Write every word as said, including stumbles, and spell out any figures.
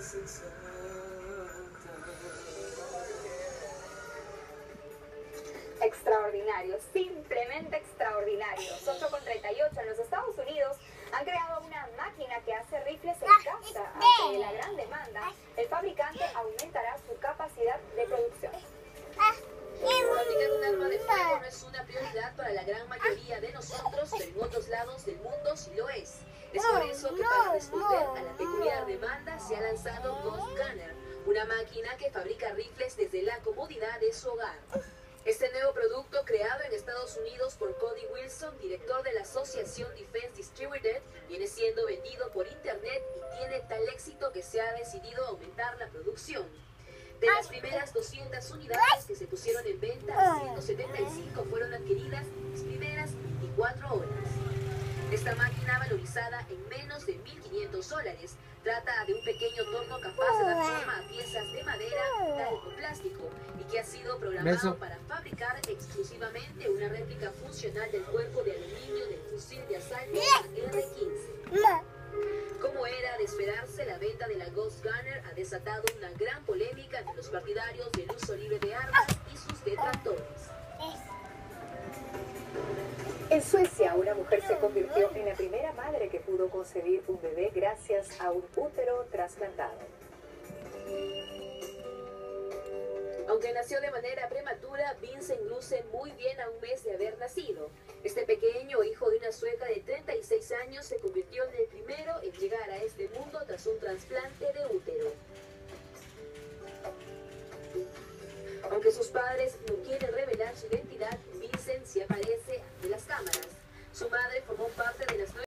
Extraordinario, simplemente extraordinario. ocho con treinta y ocho en los Estados Unidos han creado una máquina que hace rifles en casa. Ante la gran demanda, el fabricante aumentará su capacidad de producción. Fabricar un arma de fuego no es una prioridad para la gran mayoría de nosotros, pero en otros lados del mundo sí lo es. Es por eso que para responder a la peculiar demanda se ha lanzado Ghost Gunner, una máquina que fabrica rifles desde la comodidad de su hogar. Este nuevo producto, creado en Estados Unidos por Cody Wilson, director de la asociación Defense Distributed, viene siendo vendido por internet y tiene tal éxito que se ha decidido aumentar la producción. De las primeras doscientas unidades que se pusieron en venta, ciento setenta y cinco fueron adquiridas en las primeras veinticuatro horas. Esta máquina, valorizada en menos de mil quinientos dólares, trata de un pequeño torno capaz de dar forma a piezas de madera, metal o plástico, y que ha sido programado Beso. para fabricar exclusivamente una réplica funcional del cuerpo de aluminio del fusil de asalto R quince. Como era de esperarse, la venta de la Ghost Gunner ha desatado una gran polémica entre los partidarios del uso libre de armas y sus detractores. En Suecia, una mujer se convirtió en la primera madre que pudo concebir un bebé gracias a un útero trasplantado. Aunque nació de manera prematura, Vincent luce muy bien a un mes de haber nacido. Este pequeño, hijo de una sueca de treinta y seis años, se convirtió en el primero en llegar a este mundo tras un trasplante de útero. Aunque sus padres no quieren revelar su identidad, Vincent sí aparece ante las cámaras. Su madre formó parte de las nueve